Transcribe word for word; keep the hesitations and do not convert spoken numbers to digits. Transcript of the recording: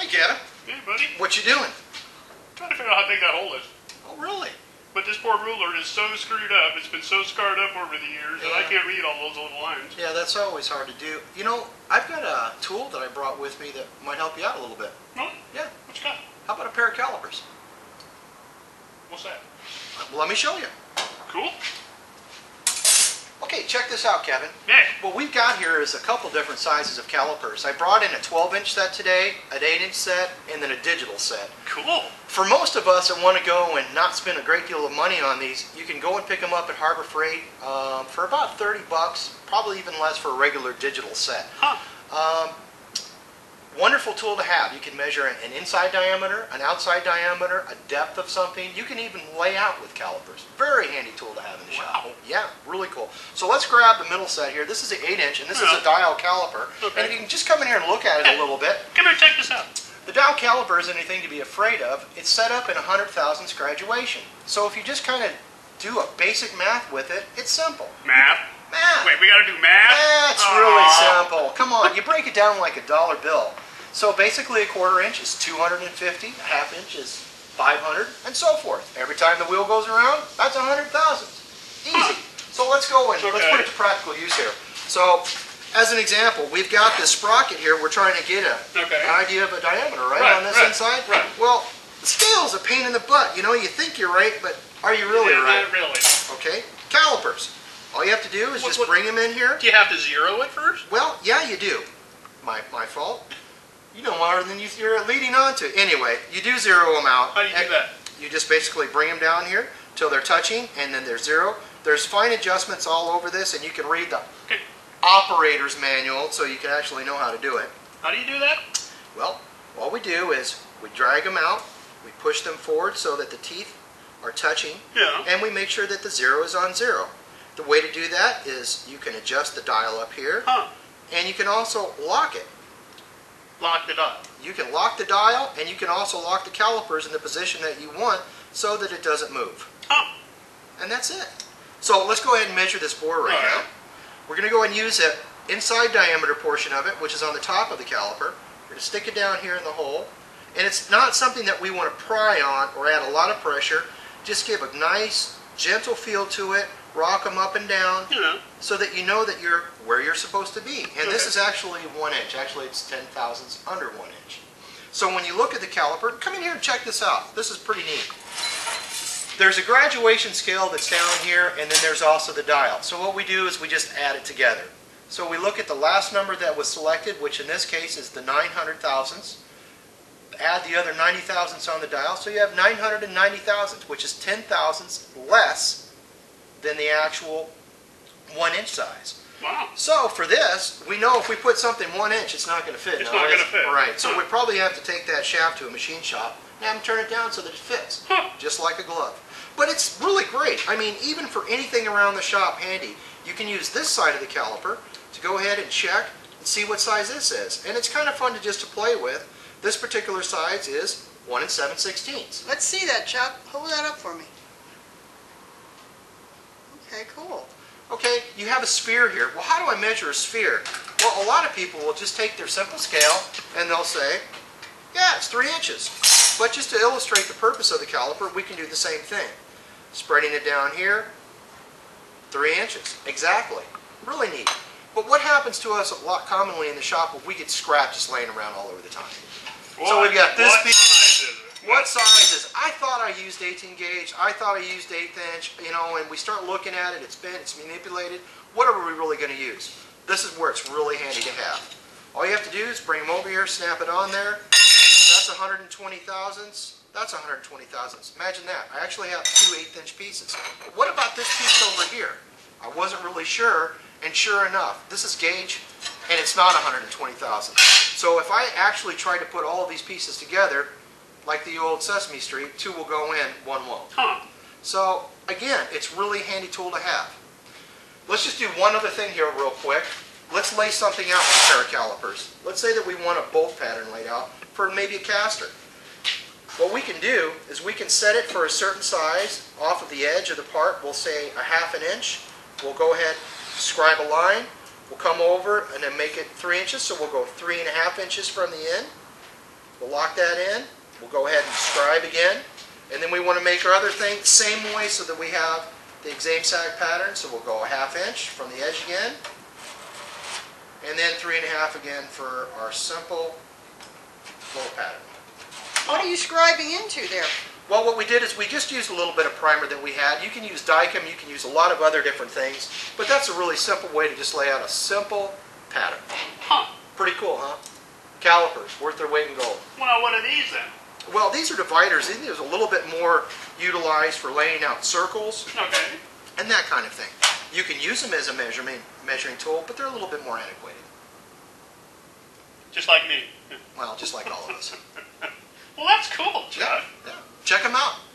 Hey, Kevin. Hey, buddy. What you doing? Trying to figure out how big that hole is. Oh, really? But this poor ruler is so screwed up. It's been so scarred up over the years Yeah. that I can't read all those little lines. Yeah, that's always hard to do. You know, I've got a tool that I brought with me that might help you out a little bit. No? Yeah. What you got? How about a pair of calipers? What's that? Well, let me show you. Cool. Okay, check this out, Kevin. Yeah. What we've got here is a couple different sizes of calipers. I brought in a twelve inch set today, an eight inch set, and then a digital set. Cool. For most of us that want to go and not spend a great deal of money on these, you can go and pick them up at Harbor Freight um, for about thirty bucks, probably even less for a regular digital set. Huh. Um, wonderful tool to have. You can measure an inside diameter, an outside diameter, a depth of something. You can even lay out with calipers. Very handy tool to have in the shop. Wow. Yeah, really cool. So let's grab the middle set here. This is the eight inch, and this Yeah. is a dial caliper. Okay. And if you can just come in here and look at it a little bit. Come here, check this out. The dial caliper isn't anything to be afraid of. It's set up in a hundred thousandths graduation. So if you just kind of do a basic math with it, it's simple. Math? Math. Wait, we gotta do math? That's Aww. really simple. Come on, you break it down like a dollar bill. So basically a quarter inch is two hundred fifty, a half inch is five hundred, and so forth. Every time the wheel goes around, that's a hundred thousandths. Easy. Huh. So let's go and Okay. let's put it to practical use here. So as an example, we've got this sprocket here. We're trying to get a, Okay. an idea of a diameter, right, Right, on this right, inside? right. Well, the scale's a pain in the butt. You know, you think you're right, but are you really Yeah, right? not really. Okay. Calipers. All you have to do is What- just what- bring them in here. Do you have to zero it first? Well, yeah, you do. My my fault. You know more than you, you're leading on to. Anyway, you do zero them out. How do you do And that? You just basically bring them down here till they're touching, and then they're zero. There's fine adjustments all over this, and you can read the Okay. operator's manual so you can actually know how to do it. How do you do that? Well, all we do is we drag them out, we push them forward so that the teeth are touching, Yeah. and we make sure that the zero is on zero. The way to do that is you can adjust the dial up here, Huh. and you can also lock it. Locked it up. You can lock the dial, and you can also lock the calipers in the position that you want so that it doesn't move. Huh. And that's it. So let's go ahead and measure this bore right All right. now. We're going to go and use the inside diameter portion of it, which is on the top of the caliper. We're going to stick it down here in the hole. And it's not something that we want to pry on or add a lot of pressure. Just give a nice, gentle feel to it. Rock them up and down You know. so that you know that you're where you're supposed to be. And this Okay. is actually one inch. Actually, it's ten thousandths under one inch. So when you look at the caliper, come in here and check this out. This is pretty neat. There's a graduation scale that's down here, and then there's also the dial. So what we do is we just add it together. So we look at the last number that was selected, which in this case is the nine hundred thousandths. Add the other ninety thousandths on the dial, so you have nine hundred ninety thousandths, which is ten thousandths less than the actual one inch size. Wow. So for this, we know if we put something one inch, it's not going to fit. It's now, not is gonna it? fit. Right. So Huh. we probably have to take that shaft to a machine shop and have them turn it down so that it fits, Huh. just like a glove. But it's really great. I mean, even for anything around the shop handy, you can use this side of the caliper to go ahead and check and see what size this is. And it's kind of fun to just to play with. This particular size is one and seven sixteenths. Let's see that, Chuck. Hold that up for me. Okay, cool. Okay, you have a sphere here. Well, how do I measure a sphere? Well, a lot of people will just take their simple scale and they'll say, yeah, it's three inches. But just to illustrate the purpose of the caliper, we can do the same thing. Spreading it down here, three inches. Exactly. Really neat. But what happens to us a lot commonly in the shop when we get scratches laying around all over the time? So we've got this What piece. size is it? What size is it? I thought I used eighteen gauge. I thought I used eighth inch. You know, and we start looking at it. It's bent. It's manipulated. What are we really going to use? This is where it's really handy to have. All you have to do is bring them over here, snap it on there. That's one hundred twenty thousandths. That's one hundred twenty thousandths. Imagine that. I actually have two eighth inch pieces. But what about this piece over here? I wasn't really sure, and sure enough, this is gauge, and it's not one hundred twenty thousandths. So if I actually try to put all of these pieces together, like the old Sesame Street, two will go in, one won't. Huh. So again, it's really a handy tool to have. Let's just do one other thing here real quick. Let's lay something out with a pair of calipers. Let's say that we want a bolt pattern laid out for maybe a caster. What we can do is we can set it for a certain size off of the edge of the part. We'll say a half an inch. We'll go ahead, scribe a line. We'll come over and then make it three inches. So we'll go three and a half inches from the end. We'll lock that in. We'll go ahead and scribe again. And then we want to make our other thing the same way so that we have the exam sag pattern. So we'll go a half inch from the edge again. And then three and a half again for our simple flow pattern. What are you scribing into there? Well, what we did is we just used a little bit of primer that we had. You can use Dicam, you can use a lot of other different things, but that's a really simple way to just lay out a simple pattern. Huh. Pretty cool, huh? Calipers, worth their weight in gold. Well, what are these then? Well, these are dividers. These are a little bit more utilized for laying out circles Okay. and that kind of thing. You can use them as a measurement, measuring tool, but they're a little bit more antiquated. Just like me. Well, just like all of us. Well, that's cool, Chuck. Yeah, yeah. Check them out.